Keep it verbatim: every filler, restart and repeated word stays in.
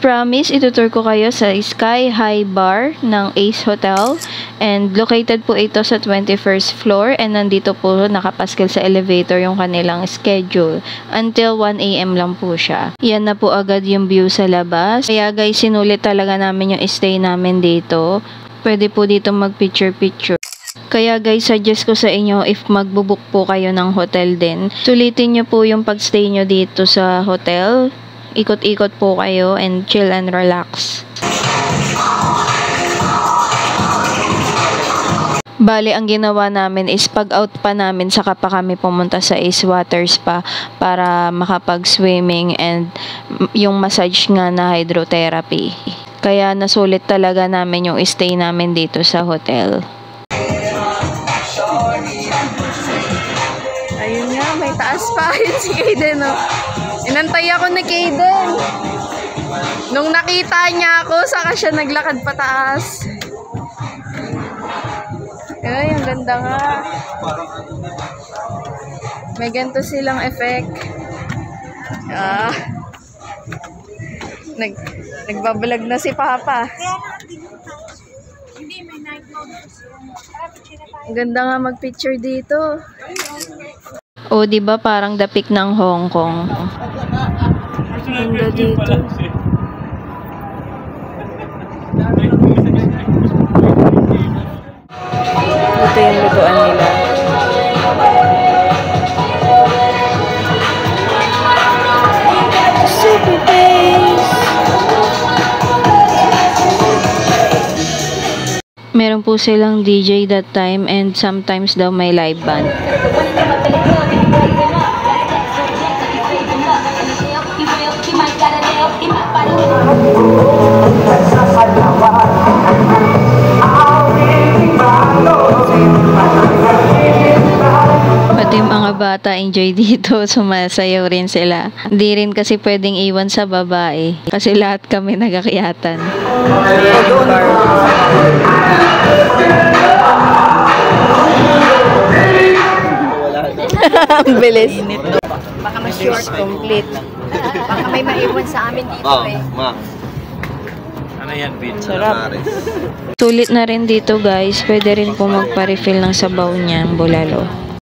promise, itutur ko kayo sa Sky High Bar ng Ace Hotel. And located po ito sa twenty-first floor. And nandito po nakapaskil sa elevator yung kanilang schedule. Until one A M lang po siya. Yan na po agad yung view sa labas. Kaya guys, sinulit talaga namin yung stay namin dito. Pwede po dito mag-picture-picture. Kaya guys, suggest ko sa inyo, if magbubuk po kayo ng hotel din, sulitin nyo po yung pagstay nyo dito sa hotel. Ikot-ikot po kayo and chill and relax. Bali, ang ginawa namin is pag-out pa namin, saka pa kami pumunta sa Ace Water Spa para makapag-swimming and yung massage nga na hydrotherapy. Kaya nasulit talaga namin yung stay namin dito sa hotel. Ayun nga, may taas pa. Ayun si Kaden, no? Inantay ako ni Kaden. Nung nakita niya ako, saka siya naglakad pataas. Ay, ang ganda nga. May ganito silang effect. Ah. Nag, nagbabalag na si Papa. Ang ganda nga mag-picture dito. O, di ba parang dapik ng Hong Kong? Ganda dito. Ito yung lutuan nila. Super face! Meron po silang D J that time and sometimes daw may live band. Pati yung mga bata enjoy dito, sumasayaw rin sila. Hindi rin kasi pwedeng iwan sa babae kasi lahat kami nagakyatan. Ang bilis. Baka ma-short. Complete. Baka may maiwan sa amin dito Oh, eh. ma. Ano yan, Vin? Sarap. Sulit na rin dito guys, pwede rin po magpa-refill ng sabaw niyan, bulalo.